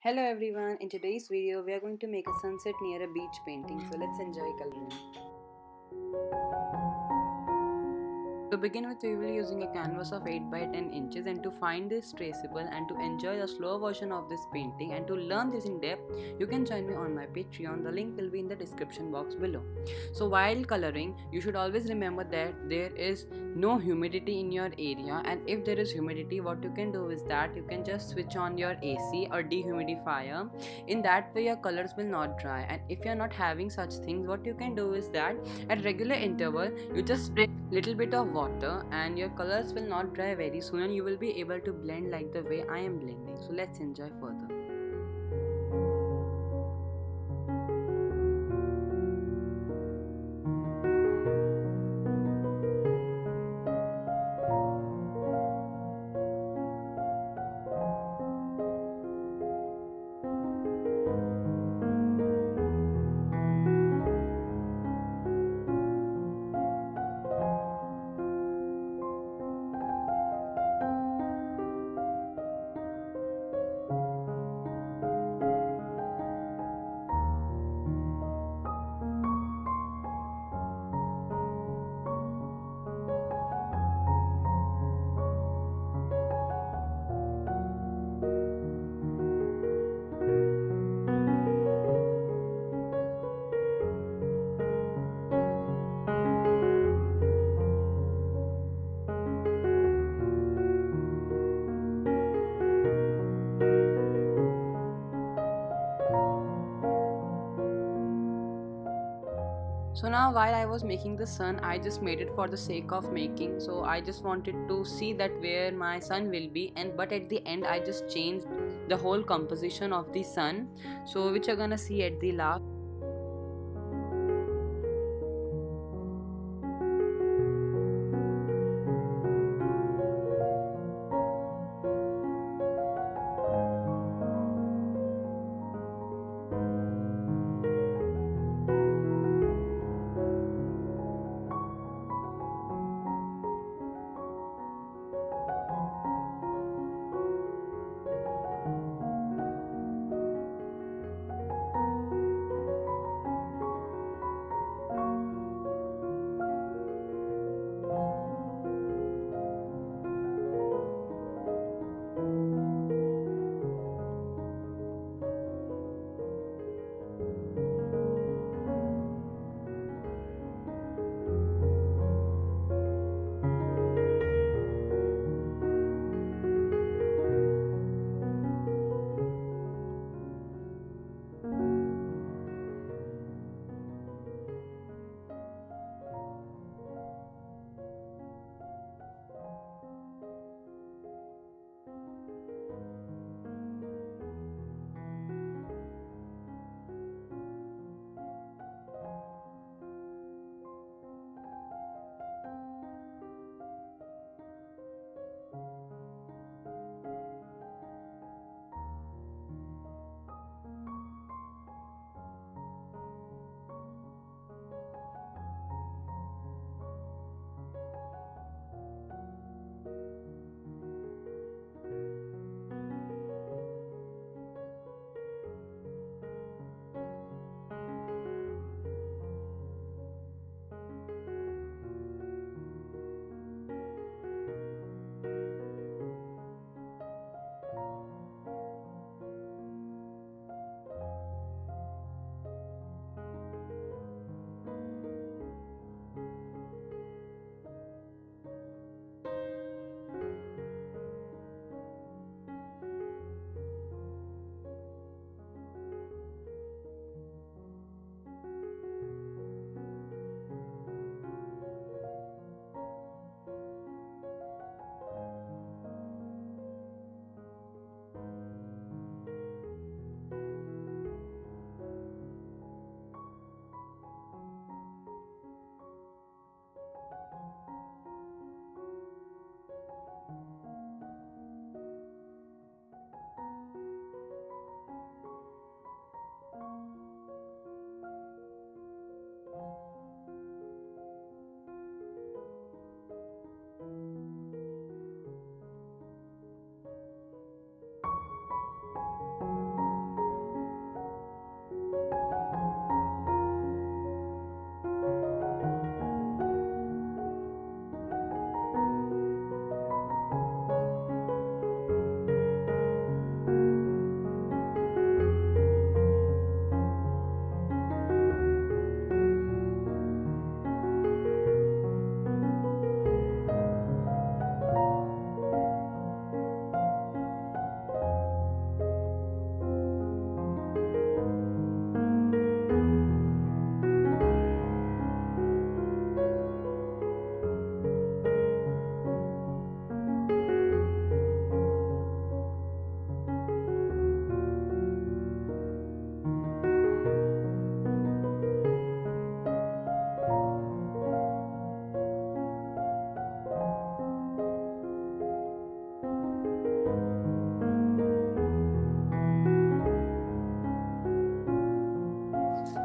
Hello everyone, in today's video we are going to make a sunset near a beach painting, so let's enjoy coloring. To begin with, we will be using a canvas of 8 by 10 inches, and to find this traceable and to enjoy the slow version of this painting and to learn this in depth, you can join me on my Patreon. The link will be in the description box below. So while coloring, you should always remember that there is no humidity in your area, and if there is humidity, what you can do is that you can just switch on your AC or dehumidifier. In that way your colors will not dry, and if you are not having such things, what you can do is that at regular interval you just spray little bit of water and your colors will not dry very soon, and you will be able to blend like the way I am blending. So let's enjoy further. So now while I was making the sun, I just made it for the sake of making. So I just wanted to see that where my sun will be, and but at the end I just changed the whole composition of the sun, so which you're gonna see at the last.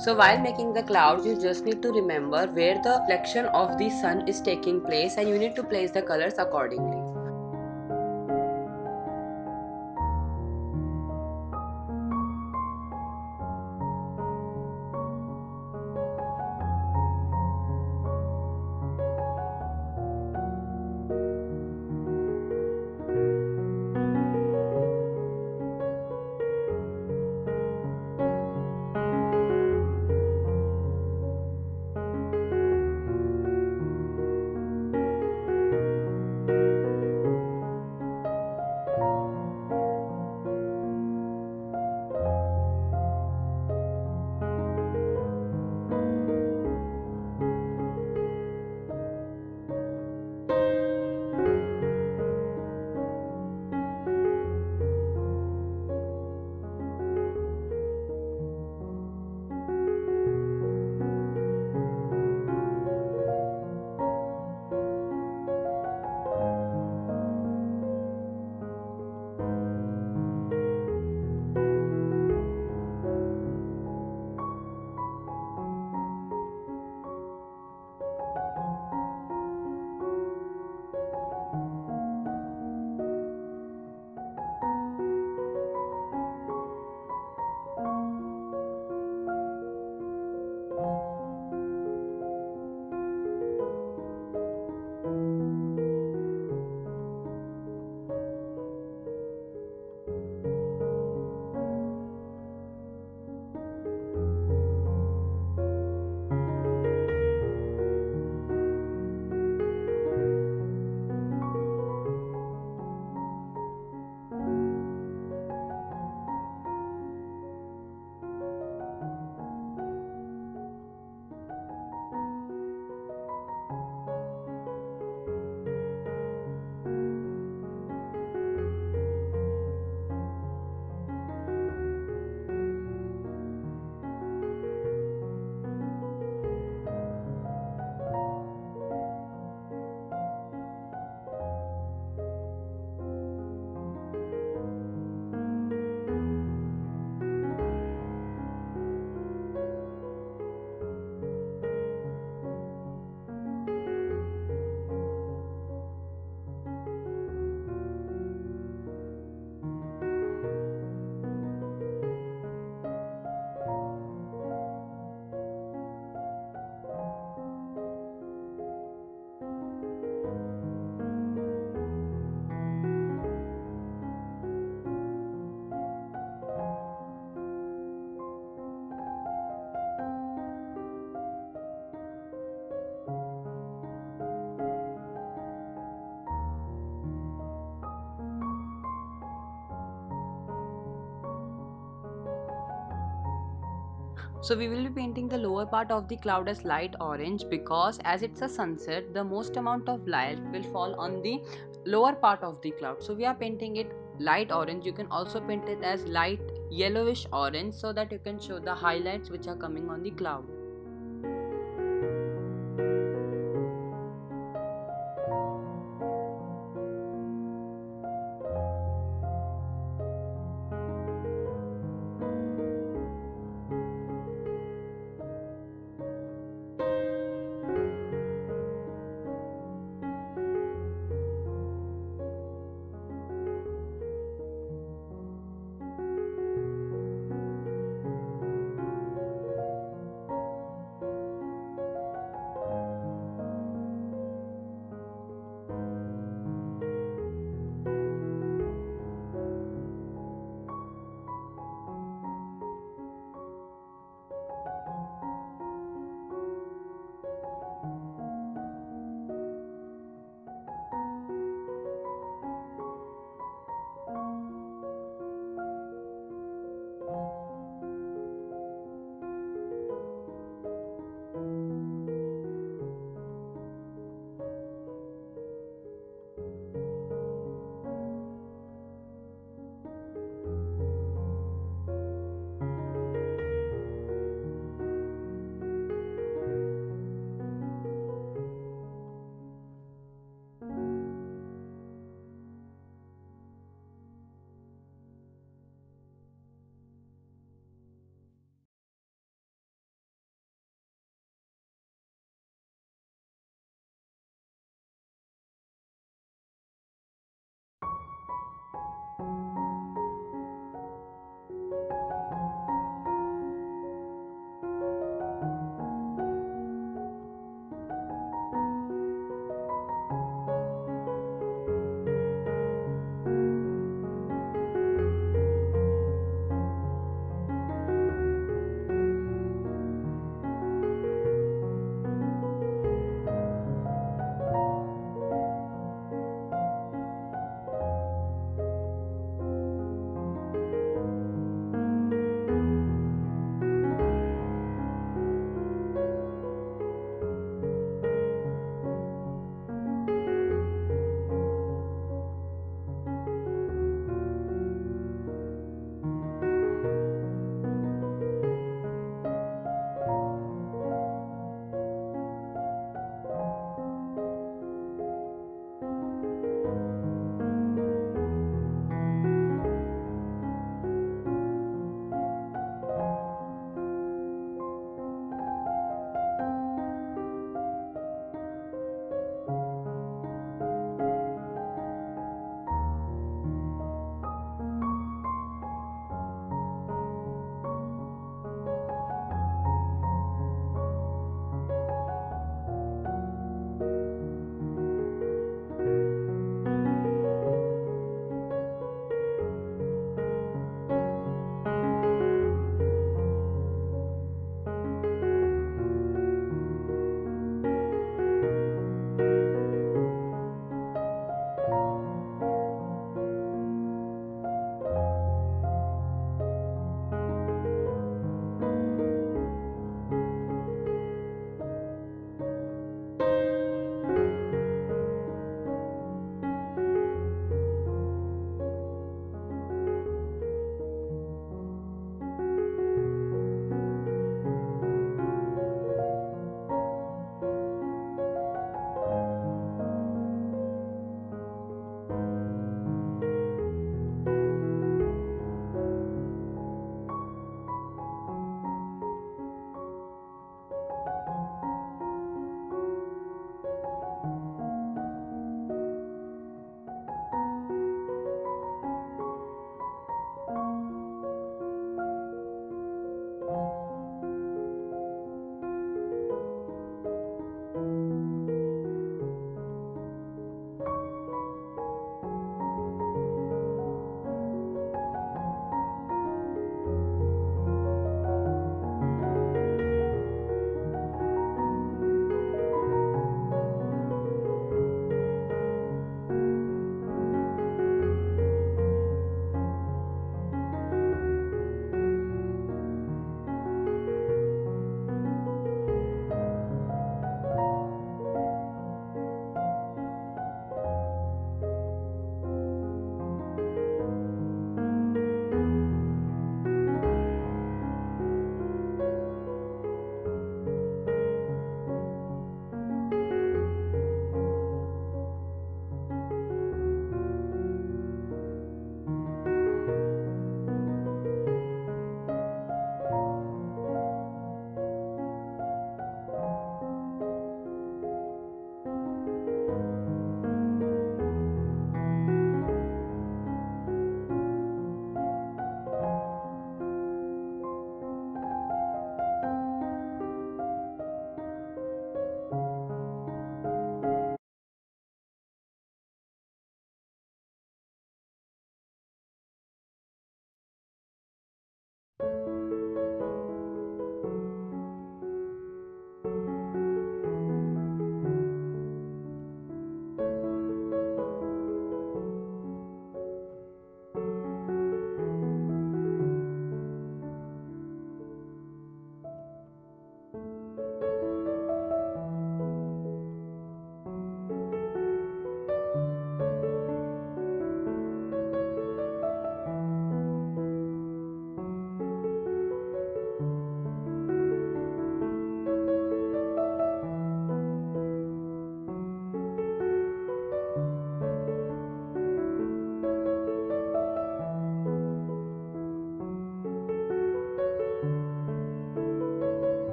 So while making the clouds, you just need to remember where the reflection of the sun is taking place, and you need to place the colors accordingly. So we will be painting the lower part of the cloud as light orange, because as it's a sunset, the most amount of light will fall on the lower part of the cloud. So we are painting it light orange. You can also paint it as light yellowish orange, so that you can show the highlights which are coming on the cloud.